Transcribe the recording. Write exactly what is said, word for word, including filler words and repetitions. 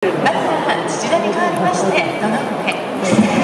バッター土田に代わりまして堂上。